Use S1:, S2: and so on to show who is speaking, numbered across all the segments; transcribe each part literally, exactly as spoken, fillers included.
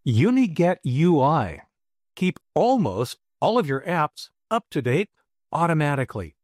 S1: UniGetUI. Keep almost all of your apps up to date automatically.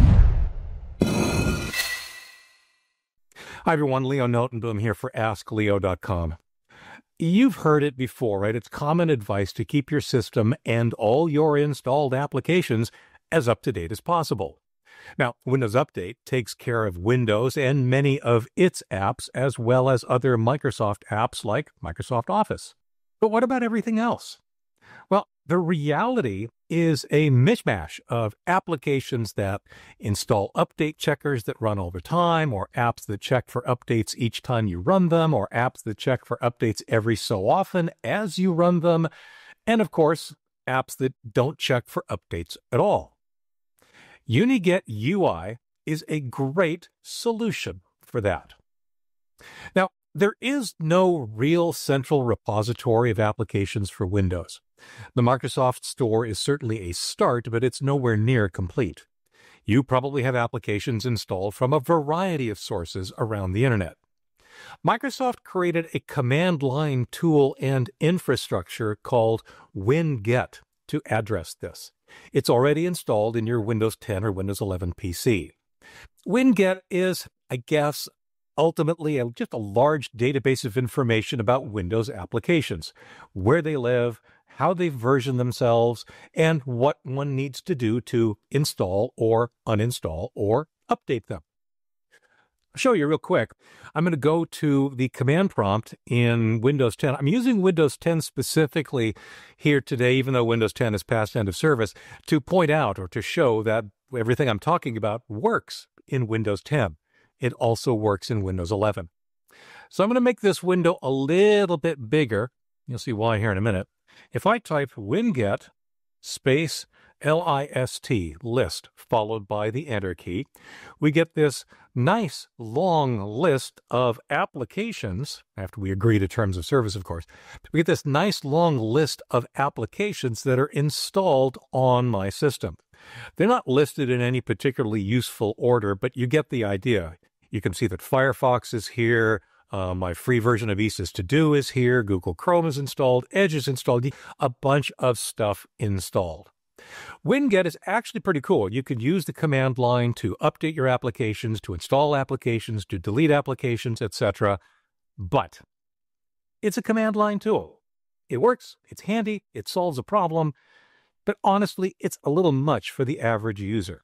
S1: Hi everyone, Leo Notenboom here for ask leo dot com. You've heard it before, right? It's common advice to keep your system and all your installed applications as up to date as possible. Now, Windows Update takes care of Windows and many of its apps, as well as other Microsoft apps like Microsoft Office. But what about everything else? Well, the reality is a mishmash of applications that install update checkers that run all the time, or apps that check for updates each time you run them, or apps that check for updates every so often as you run them, and of course, apps that don't check for updates at all. UniGetUI is a great solution for that. Now, there is no real central repository of applications for Windows. The Microsoft Store is certainly a start, but it's nowhere near complete. You probably have applications installed from a variety of sources around the internet. Microsoft created a command line tool and infrastructure called WinGet to address this. It's already installed in your Windows ten or Windows eleven P C. WinGet is, I guess, ultimately a, just a large database of information about Windows applications, where they live, how they version themselves, and what one needs to do to install or uninstall or update them. I'll show you real quick. I'm going to go to the command prompt in Windows ten. I'm using Windows ten specifically here today, even though Windows ten is past end of service, to point out or to show that everything I'm talking about works in Windows ten. It also works in Windows eleven. So I'm going to make this window a little bit bigger. You'll see why here in a minute. If I type winget space L I S T, list, followed by the Enter key, we get this nice long list of applications, after we agree to terms of service, of course. We get this nice long list of applications that are installed on my system. They're not listed in any particularly useful order, but you get the idea. You can see that Firefox is here. Uh, my free version of Aces To Do is here. Google Chrome is installed. Edge is installed. A bunch of stuff installed. WinGet is actually pretty cool. You can use the command line to update your applications, to install applications, to delete applications, et cetera. But it's a command line tool. It works, it's handy, it solves a problem, but honestly, it's a little much for the average user.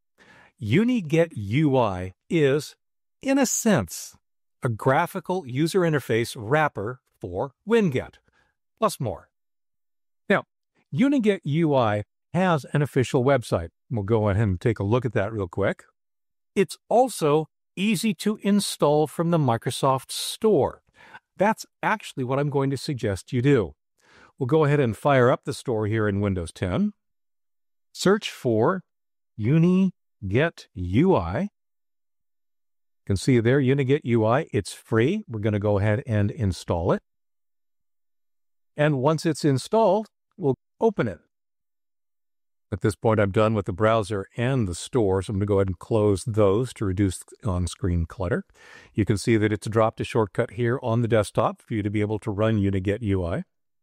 S1: UniGetUI is, in a sense, a graphical user interface wrapper for WinGet, plus more. Now, UniGetUI has an official website. We'll go ahead and take a look at that real quick. It's also easy to install from the Microsoft Store. That's actually what I'm going to suggest you do. We'll go ahead and fire up the store here in Windows ten. Search for UniGetUI. You can see there, UniGetUI. It's free. We're going to go ahead and install it. And once it's installed, we'll open it. At this point, I'm done with the browser and the store, so I'm going to go ahead and close those to reduce on-screen clutter. You can see that it's dropped a shortcut here on the desktop for you to be able to run UniGetUI.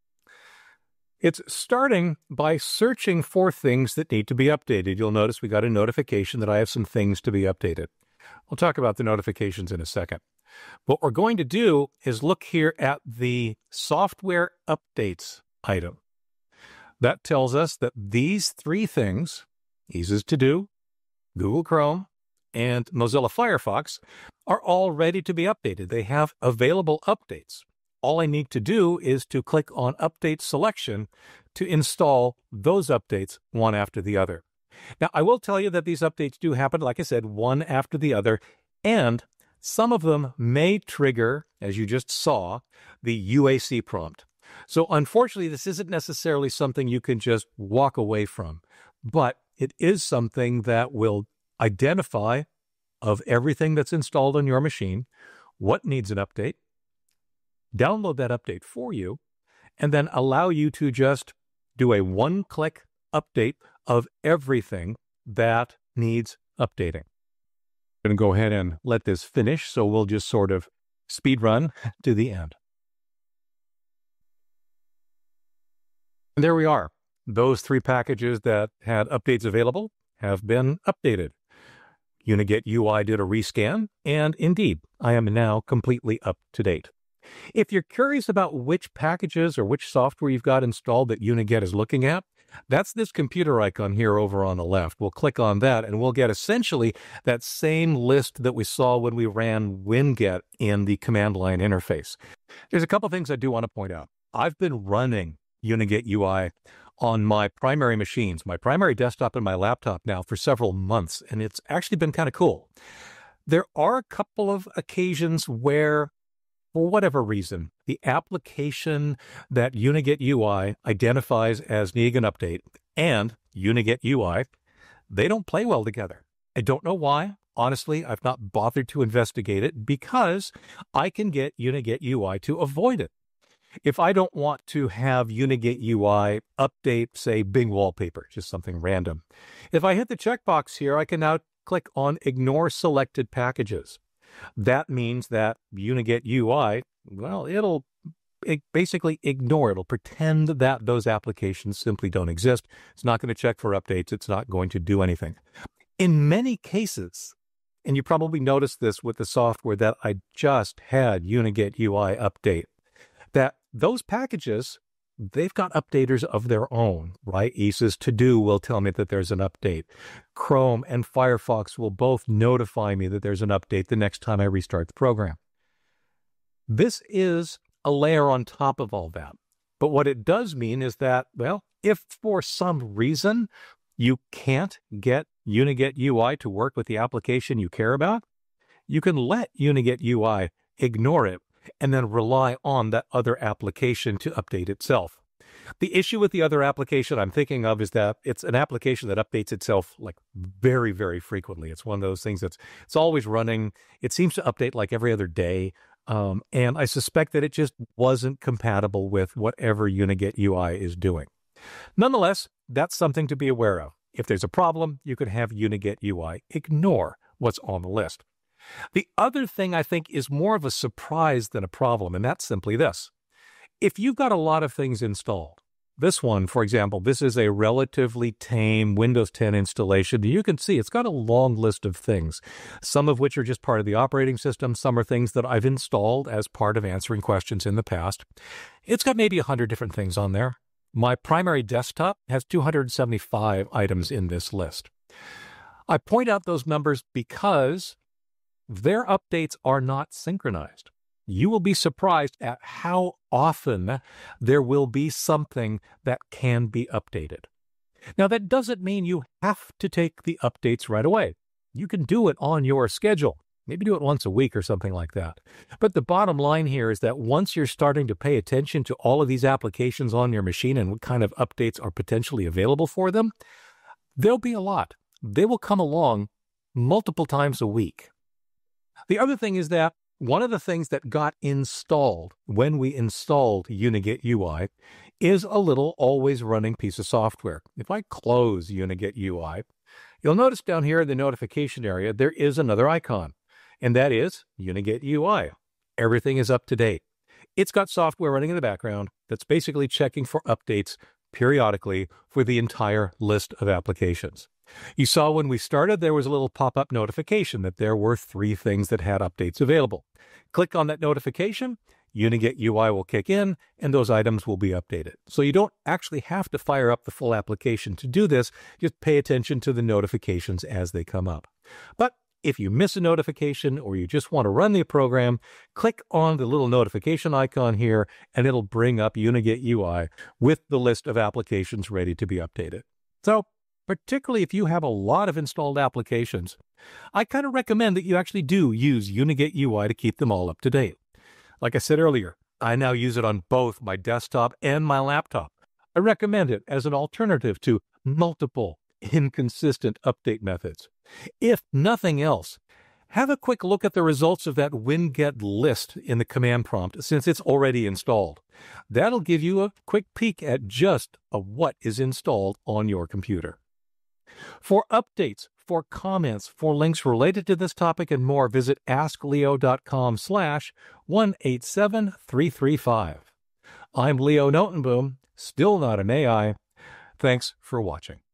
S1: It's starting by searching for things that need to be updated. You'll notice we got a notification that I have some things to be updated. We'll talk about the notifications in a second. What we're going to do is look here at the software updates item. That tells us that these three things, Aces To Do, Google Chrome, and Mozilla Firefox, are all ready to be updated. They have available updates. All I need to do is to click on Update Selection to install those updates one after the other. Now, I will tell you that these updates do happen, like I said, one after the other, and some of them may trigger, as you just saw, the U A C prompt. So unfortunately, this isn't necessarily something you can just walk away from, but it is something that will identify of everything that's installed on your machine, what needs an update, download that update for you, and then allow you to just do a one-click update of everything that needs updating. I'm going to go ahead and let this finish, so we'll just sort of speed run to the end. And there we are. Those three packages that had updates available have been updated. UniGetUI did a rescan, and indeed, I am now completely up to date. If you're curious about which packages or which software you've got installed that UniGet is looking at, that's this computer icon here over on the left. We'll click on that and we'll get essentially that same list that we saw when we ran WinGet in the command line interface. There's a couple things I do want to point out. I've been running UniGetUI on my primary machines, my primary desktop and my laptop now for several months, and it's actually been kind of cool. There are a couple of occasions where, for whatever reason, the application that UniGetUI identifies as needing an update and UniGetUI, they don't play well together. I don't know why. Honestly, I've not bothered to investigate it because I can get UniGetUI to avoid it. If I don't want to have UniGetUI update, say, Bing wallpaper, just something random, if I hit the checkbox here, I can now click on Ignore Selected Packages. That means that UniGetUI, well, it'll it basically ignore, it'll pretend that those applications simply don't exist. It's not going to check for updates. It's not going to do anything. In many cases, and you probably noticed this with the software that I just had UniGetUI update, that those packages, they've got updaters of their own, right? E S A's To Do will tell me that there's an update. Chrome and Firefox will both notify me that there's an update the next time I restart the program. This is a layer on top of all that. But what it does mean is that, well, if for some reason you can't get UniGetUI to work with the application you care about, you can let UniGetUI ignore it and then rely on that other application to update itself. The issue with the other application I'm thinking of is that it's an application that updates itself like very, very frequently. It's one of those things that's it's always running. It seems to update like every other day. Um, and I suspect that it just wasn't compatible with whatever UniGetUI is doing. Nonetheless, that's something to be aware of. If there's a problem, you could have UniGetUI ignore what's on the list. The other thing I think is more of a surprise than a problem, and that's simply this. If you've got a lot of things installed, this one, for example, this is a relatively tame Windows ten installation. You can see it's got a long list of things, some of which are just part of the operating system. Some are things that I've installed as part of answering questions in the past. It's got maybe one hundred different things on there. My primary desktop has two hundred seventy-five items in this list. I point out those numbers because their updates are not synchronized. You will be surprised at how often there will be something that can be updated. Now, that doesn't mean you have to take the updates right away. You can do it on your schedule. Maybe do it once a week or something like that. But the bottom line here is that once you're starting to pay attention to all of these applications on your machine and what kind of updates are potentially available for them, there'll be a lot. They will come along multiple times a week. The other thing is that one of the things that got installed when we installed UniGetUI is a little always running piece of software. If I close UniGetUI, you'll notice down here in the notification area, there is another icon, and that is UniGetUI. Everything is up to date. It's got software running in the background that's basically checking for updates periodically for the entire list of applications. You saw when we started, there was a little pop-up notification that there were three things that had updates available. Click on that notification, UniGetUI will kick in, and those items will be updated. So you don't actually have to fire up the full application to do this. Just pay attention to the notifications as they come up. But if you miss a notification or you just want to run the program, click on the little notification icon here, and it'll bring up UniGetUI with the list of applications ready to be updated. So, particularly if you have a lot of installed applications, I kind of recommend that you actually do use UniGetUI to keep them all up to date. Like I said earlier, I now use it on both my desktop and my laptop. I recommend it as an alternative to multiple inconsistent update methods. If nothing else, have a quick look at the results of that WinGet list in the command prompt since it's already installed. That'll give you a quick peek at just of what is installed on your computer. For updates, for comments, for links related to this topic and more, visit askleo dot com slash one eight seven three three five. I'm Leo Notenboom, still not an A I. Thanks for watching.